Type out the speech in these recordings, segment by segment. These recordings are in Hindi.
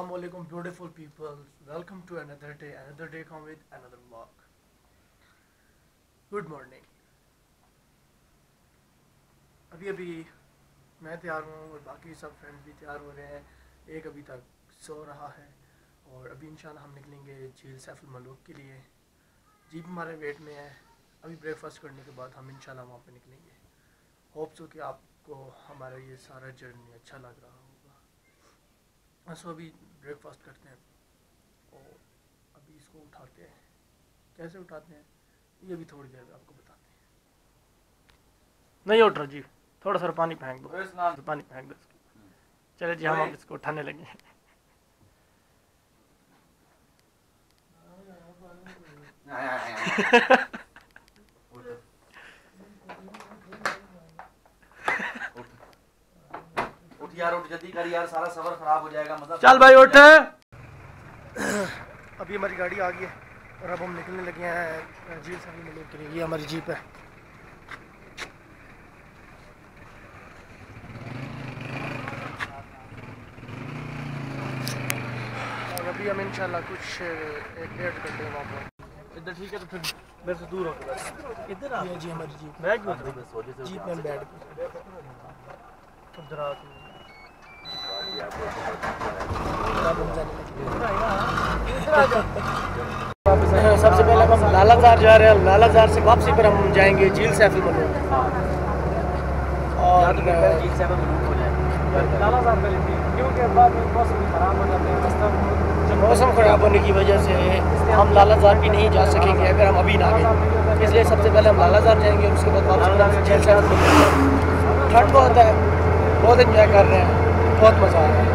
Assalamu alaikum beautiful people. Welcome to another day come with another vlog. Good morning. अभी मैं तैयार हूँ और बाकी सब फ्रेंड्स भी तैयार हो रहे हैं। एक अभी तक सो रहा है और अभी इंशाल्लाह हम निकलेंगे झील सैफ मलूक के लिए। जीप हमारे वेट में है। अभी ब्रेकफास्ट करने के बाद हम इंशाल्लाह वहाँ पे निकलेंगे। होप सो कि आपको हमारा ये सारा जर्नी अच्छा लग रहा होगा। सो अभी ब्रेकफास्ट करते हैं और अभी इसको उठाते हैं। कैसे उठाते हैं ये भी थोड़ी देर में आपको बताते हैं। नहीं उठ रहा जी, थोड़ा सा पानी फेंक दो, पानी फेंक दो इसको। चले जी, हम इसको उठाने लगे। उठ यार, उठ जल्दी कर यार, सारा सफर खराब हो जाएगा। मतलब चल भाई उठ। अभी हमारी गाड़ी आ गई है और अब हम निकलने लगे हैं झील सैफ मलूक के लिए। ये हमारी जीप है। और अभी हम इंशाल्लाह कुछ 1-1.5 घंटे वहाँ पर। इधर ठीक है तो फिर मेरे से दूर होकर बस इधर आ जी हमारी जीप। बैग जीप में बैठ सबसे पहले हम लालाजार जा रहे हैं। लालाजार से वापसी पर हम जाएंगे झील सैफ मलूक। और झील सैफ मलूक हो जाएगा लालाजार पहले, क्योंकि बाद में मौसम खराब हो जाते हैं। मौसम ख़राब होने की वजह से हम लालाजार भी नहीं जा सकेंगे अगर हम अभी ना गए। इसलिए सबसे पहले हम लालाजार जाएंगे और उसके बाद वापस झील सैफ मलूक। ठंड बहुत है, बहुत इंजॉय कर रहे हैं, बहुत मज़ा आ रहा है।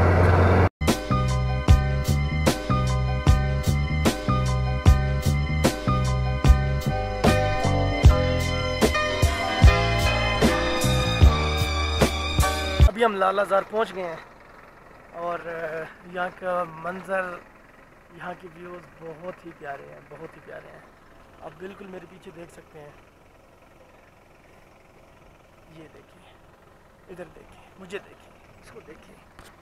अभी हम लालाजार पहुंच गए हैं और यहाँ का मंज़र, यहाँ के व्यूज़ बहुत ही प्यारे हैं, बहुत ही प्यारे हैं। आप बिल्कुल मेरे पीछे देख सकते हैं। ये देखिए, इधर देखिए, मुझे देखिए, इसको देखिए।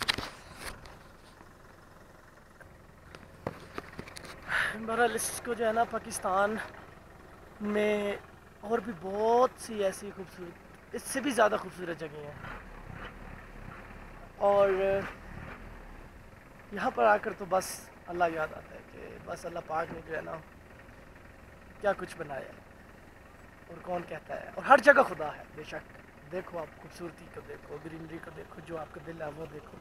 बहरहाल इसको जो है ना, पाकिस्तान में और भी बहुत सी ऐसी खूबसूरत, इससे भी ज़्यादा खूबसूरत जगह हैं। और यहाँ पर आकर तो बस अल्लाह याद आता है कि बस अल्लाह पाक ने जो है ना क्या कुछ बनाया है और कौन कहता है। और हर जगह खुदा है बेशक। देखो आप खूबसूरती को देखो, ग्रीनरी को देखो, जो आपका दिल है वो देखो।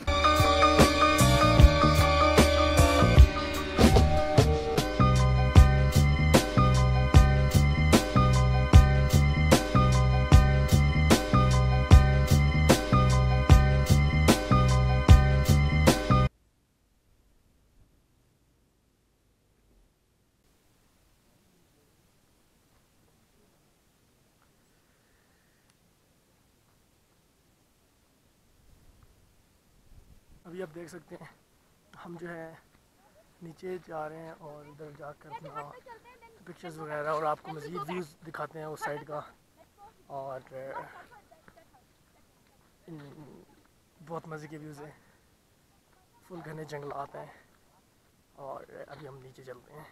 अभी आप देख सकते हैं हम जो है नीचे जा रहे हैं और इधर जाकर अपना पिक्चर्स वगैरह और आपको मज़ीद व्यूज़ दिखाते हैं उस साइड का। और बहुत मज़े के व्यूज़ हैं, फुल घने जंगलात हैं। और अभी हम नीचे चलते हैं।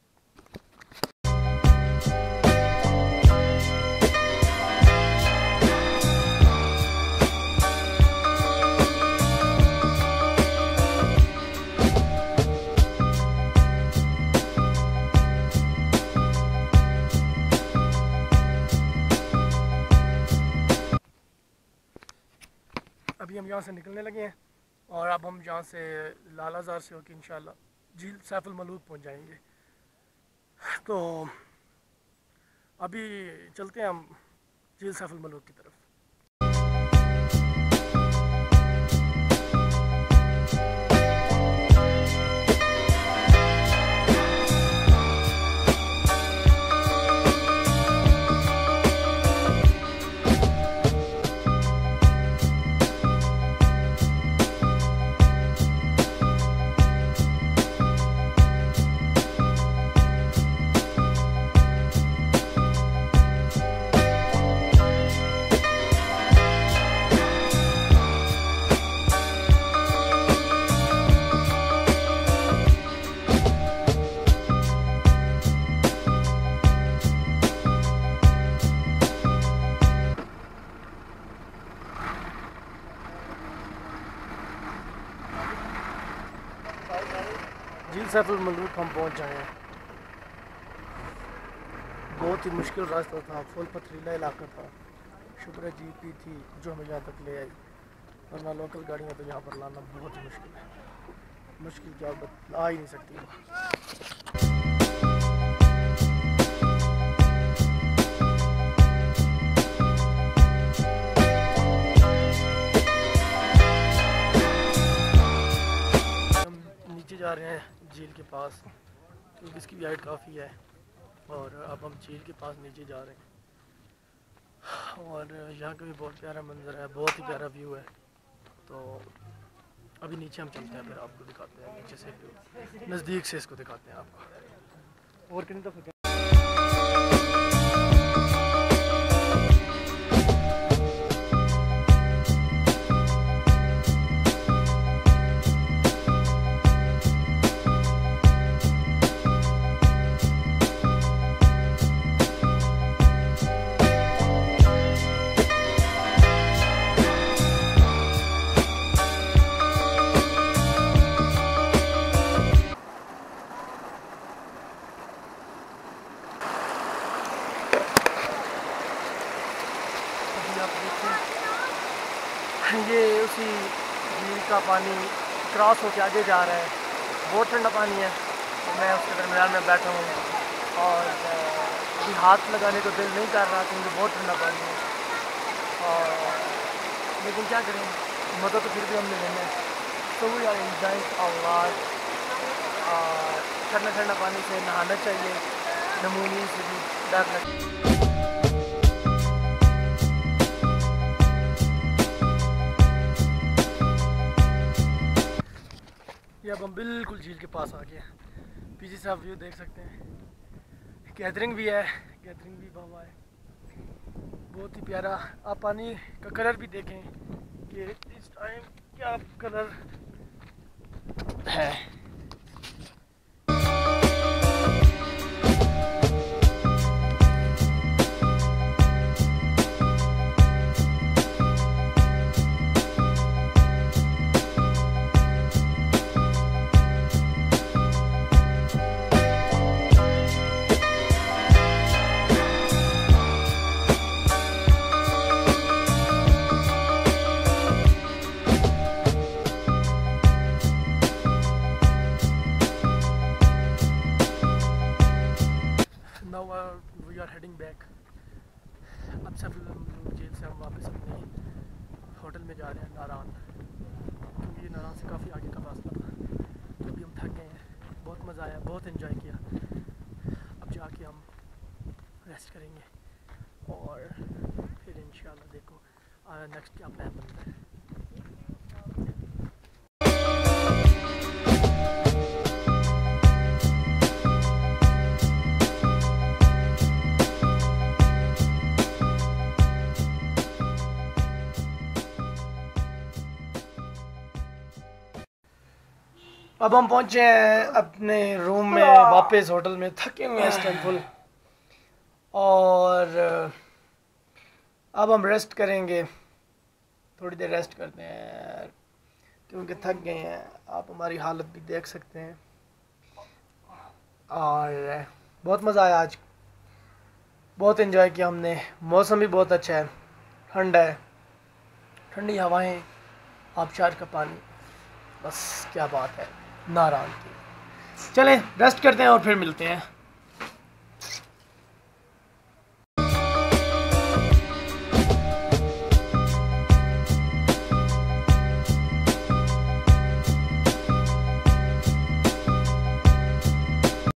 अभी हम यहाँ से निकलने लगे हैं और अब हम यहाँ से लालाजार से होकर इंशाल्लाह झील सैफ मलूक पहुँच जाएंगे। तो अभी चलते हैं हम झील सैफ मलूक की तरफ। सैफुल मलूक हम पहुंच जाए हैं। बहुत ही मुश्किल रास्ता था, फुल पथरीला इलाका था। शुक्र जीपी थी जो हमें यहाँ तक ले आई, वरना लोकल गाड़ियाँ तो यहाँ पर लाना बहुत ही मुश्किल है। मुश्किल क्या आ ही नहीं सकती। नीचे जा रहे हैं झील के पास, क्योंकि इसकी हाइट काफ़ी है और अब हम झील के पास नीचे जा रहे हैं। और यहाँ का भी बहुत प्यारा मंजर है, बहुत ही प्यारा व्यू है। तो अभी नीचे हम चलते हैं, फिर आपको दिखाते हैं नीचे से व्यू, नज़दीक से इसको दिखाते हैं आपको। और कितनी दफ़ा ये उसी झील का पानी क्रॉस होकर आगे जा रहा है। बहुत ठंडा पानी है, तो मैं उसके दरमियान में बैठा हूँ और अभी हाथ लगाने को दिल नहीं कर रहा क्योंकि बहुत ठंडा पानी है। और लेकिन क्या करें, मज़ा तो फिर भी हमने लेना है। तो we are enjoying a lot. ठंडा ठंडा पानी से नहाना चाहिए, नमूनी से भी डर लगता है। ये अब हम बिल्कुल झील के पास आ गए हैं। पीछे से आप व्यू देख सकते हैं, गैदरिंग भी है, गैदरिंग भी बाबा है, बहुत ही प्यारा। आप पानी का कलर भी देखें कि इस टाइम क्या कलर है। We are heading back. अब सब जेल से हम वापस अपने होटल में जा रहे हैं, नारान, क्योंकि ये नारान से काफ़ी आगे का रास्ता था। तो अभी हम थक गए हैं, बहुत मज़ा आया, बहुत एंजॉय किया। अब जाके हम रेस्ट करेंगे और फिर इंशाल्लाह देखो नेक्स्ट क्या प्लान बनता है। अब हम पहुंचे हैं अपने रूम में वापस होटल में, थके हुए हैं इस टाइम फुल। और अब हम रेस्ट करेंगे, थोड़ी देर रेस्ट करते हैं क्योंकि थक गए हैं। आप हमारी हालत भी देख सकते हैं। और बहुत मज़ा आया आज, बहुत एंजॉय किया हमने। मौसम भी बहुत अच्छा है, ठंडा है, ठंडी हवाएं, आबशार का पानी, बस क्या बात है नारान की। चलें रेस्ट करते हैं और फिर मिलते हैं।